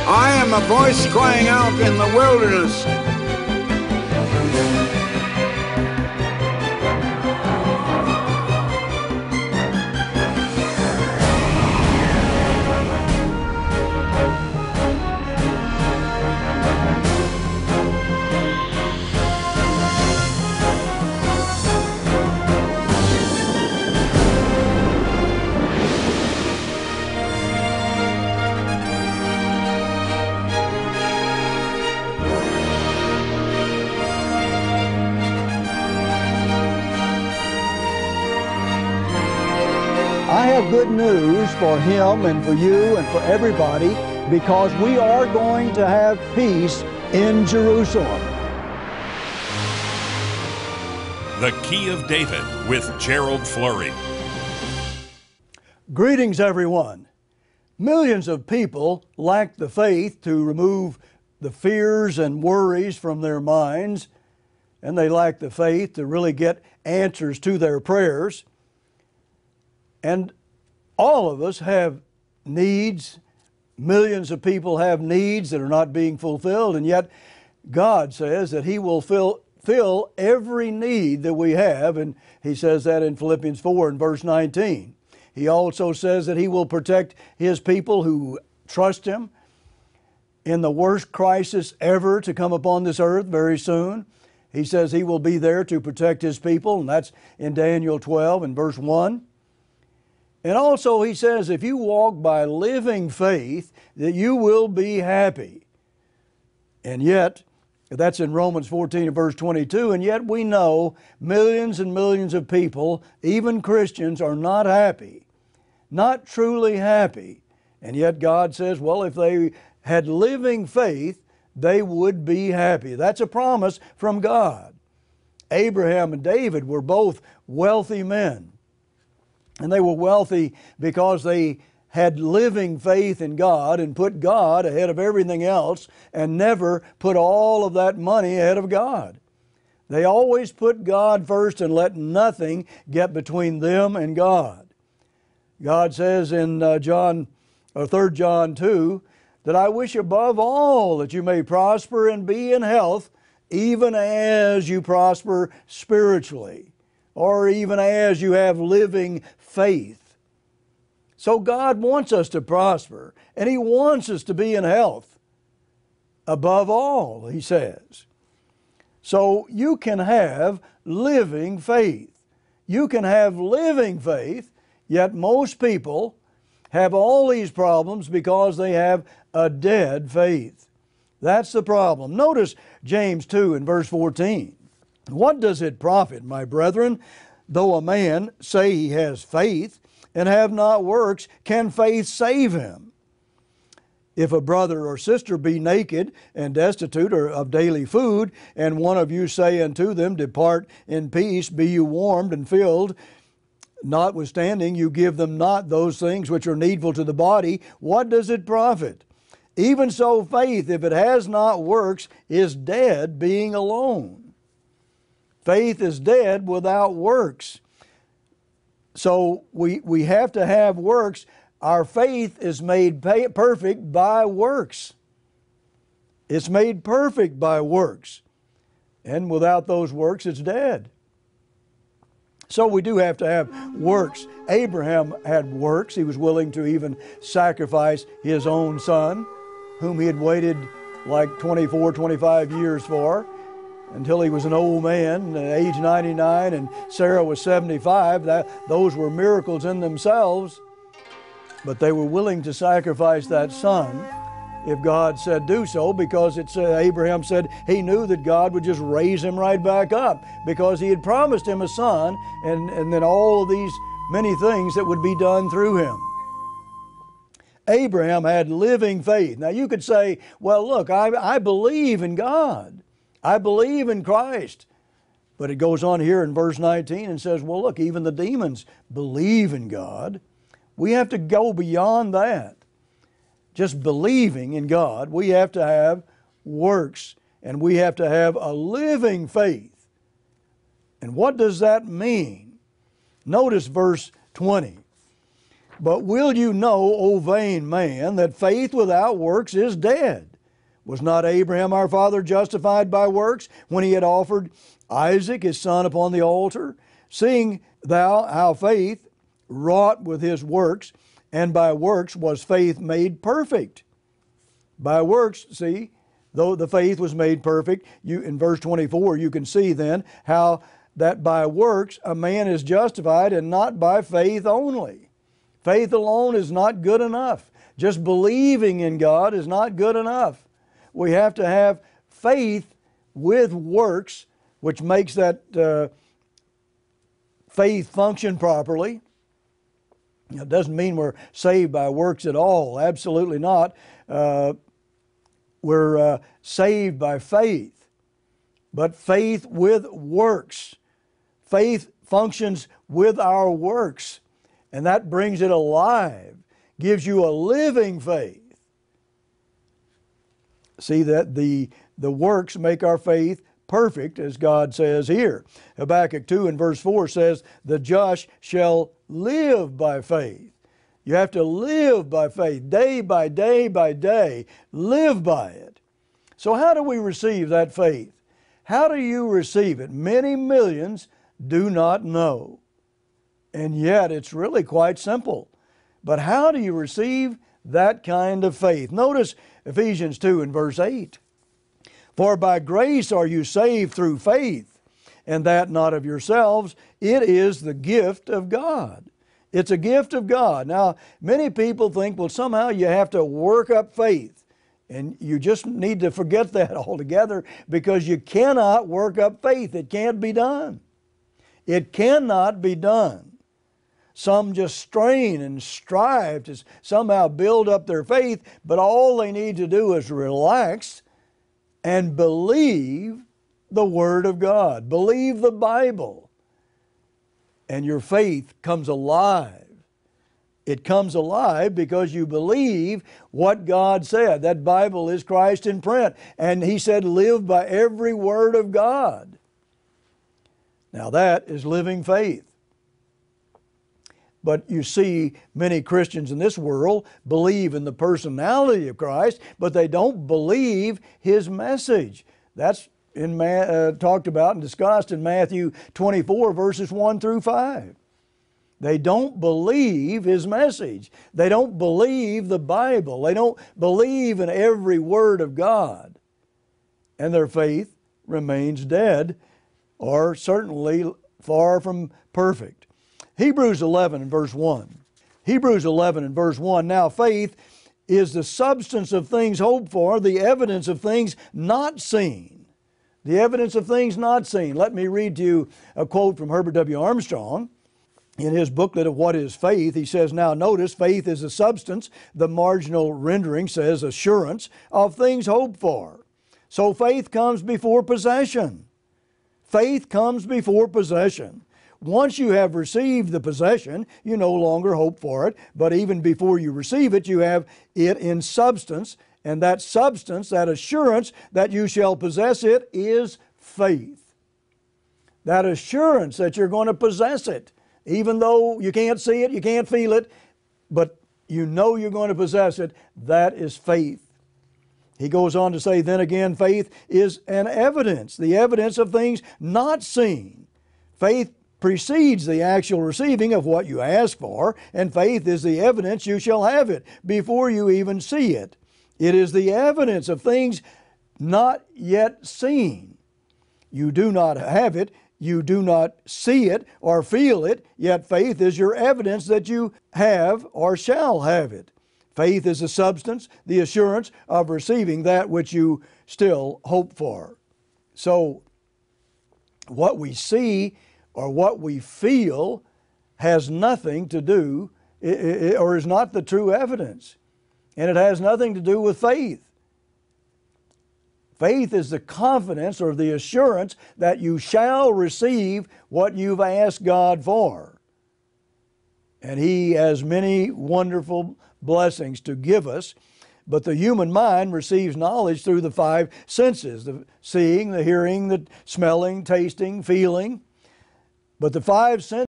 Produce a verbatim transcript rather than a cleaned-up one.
I am a voice crying out in the wilderness. I have good news for him and for you and for everybody, because we are going to have peace in Jerusalem. The Key of David with Gerald Flurry. Greetings, everyone. Millions of people lack the faith to remove the fears and worries from their minds, and they lack the faith to really get answers to their prayers. And all of us have needs. Millions of people have needs that are not being fulfilled, and yet God says that He will fill, fill every need that we have, and He says that in Philippians four and verse nineteen. He also says that He will protect His people who trust Him in the worst crisis ever to come upon this earth very soon. He says He will be there to protect His people, and that's in Daniel twelve and verse one. And also He says if you walk by living faith, that you will be happy. And yet, that's in Romans fourteen and verse twenty-two, and yet we know millions and millions of people, even Christians, are not happy, not truly happy. And yet God says, well, if they had living faith, they would be happy. That's a promise from God. Abraham and David were both wealthy men. And they were wealthy because they had living faith in God and put God ahead of everything else and never put all of that money ahead of God. They always put God first and let nothing get between them and God. God says in uh, John, or Third John two, that I wish above all that you may prosper and be in health, even as you prosper spiritually, or even as you have living faith. So God wants us to prosper, and He wants us to be in health above all, He says. So you can have living faith. You can have living faith, yet most people have all these problems because they have a dead faith. That's the problem. Notice James two and verse fourteen. What does it profit, my brethren, though a man say he has faith and have not works, can faith save him? If a brother or sister be naked and destitute of daily food, and one of you say unto them, depart in peace, be you warmed and filled, notwithstanding you give them not those things which are needful to the body, what does it profit? Even so faith, if it has not works, is dead, being alone. Faith is dead without works. So we, we have to have works. Our faith is made perfect by works. It's made perfect by works. And without those works, it's dead. So we do have to have works. Abraham had works. He was willing to even sacrifice his own son, whom he had waited like twenty-four, twenty-five years for, until he was an old man, age ninety-nine, and Sarah was seventy-five. That, those were miracles in themselves, but they were willing to sacrifice that son if God said do so, because it said, Abraham said he knew that God would just raise him right back up, because He had promised him a son, and, and then all of these many things that would be done through him. Abraham had living faith. Now you could say, well, look, I, I believe in God. I believe in Christ. But it goes on here in verse nineteen and says, well, look, even the demons believe in God. We have to go beyond that. Just believing in God, we have to have works, and we have to have a living faith. And what does that mean? Notice verse twenty. But will you know, O vain man, that faith without works is dead? Was not Abraham our father justified by works when he had offered Isaac his son upon the altar? Seeing thou how faith wrought with his works, and by works was faith made perfect. By works, see, though the faith was made perfect, you in verse twenty-four you can see then how that by works a man is justified, and not by faith only. Faith alone is not good enough. Just believing in God is not good enough. We have to have faith with works, which makes that uh, faith function properly. It doesn't mean we're saved by works at all. Absolutely not. Uh, we're uh, saved by faith. But faith with works. Faith functions with our works, and that brings it alive, gives you a living faith. See that the, the works make our faith perfect, as God says here. Habakkuk two and verse four says, the just shall live by faith. You have to live by faith, day by day by day, live by it. So how do we receive that faith? How do you receive it? Many millions do not know. And yet it's really quite simple. But how do you receive that kind of faith? Notice Ephesians two and verse eight. For by grace are you saved through faith, and that not of yourselves. It is the gift of God. It's a gift of God. Now, many people think, well, somehow you have to work up faith. And you just need to forget that altogether, because you cannot work up faith. It can't be done. It cannot be done. Some just strain and strive to somehow build up their faith, but all they need to do is relax and believe the Word of God. Believe the Bible. And your faith comes alive. It comes alive because you believe what God said. That Bible is Christ in print. And He said, live by every word of God. Now that is living faith. But you see, many Christians in this world believe in the personality of Christ, but they don't believe His message. That's in Ma- uh, talked about and discussed in Matthew twenty-four, verses one through five. They don't believe His message. They don't believe the Bible. They don't believe in every word of God. And their faith remains dead, or certainly far from perfect. Hebrews eleven and verse one. Hebrews eleven and verse one. Now faith is the substance of things hoped for, the evidence of things not seen. The evidence of things not seen. Let me read to you a quote from Herbert W. Armstrong. In his booklet of What is Faith, he says, now notice, faith is a substance, the marginal rendering says assurance, of things hoped for. So faith comes before possession. Faith comes before possession. Once you have received the possession, you no longer hope for it, but even before you receive it, you have it in substance, and that substance, that assurance that you shall possess it, is faith. That assurance that you're going to possess it, even though you can't see it, you can't feel it, but you know you're going to possess it, that is faith. He goes on to say, then again, faith is an evidence, the evidence of things not seen. Faith precedes the actual receiving of what you ask for, and faith is the evidence you shall have it before you even see it. It is the evidence of things not yet seen. You do not have it, you do not see it or feel it, yet faith is your evidence that you have or shall have it. Faith is the substance, the assurance of receiving that which you still hope for. So, what we see or what we feel has nothing to do, or is not the true evidence. And it has nothing to do with faith. Faith is the confidence or the assurance that you shall receive what you've asked God for. And He has many wonderful blessings to give us, but the human mind receives knowledge through the five senses, the seeing, the hearing, the smelling, tasting, feeling. But the five senses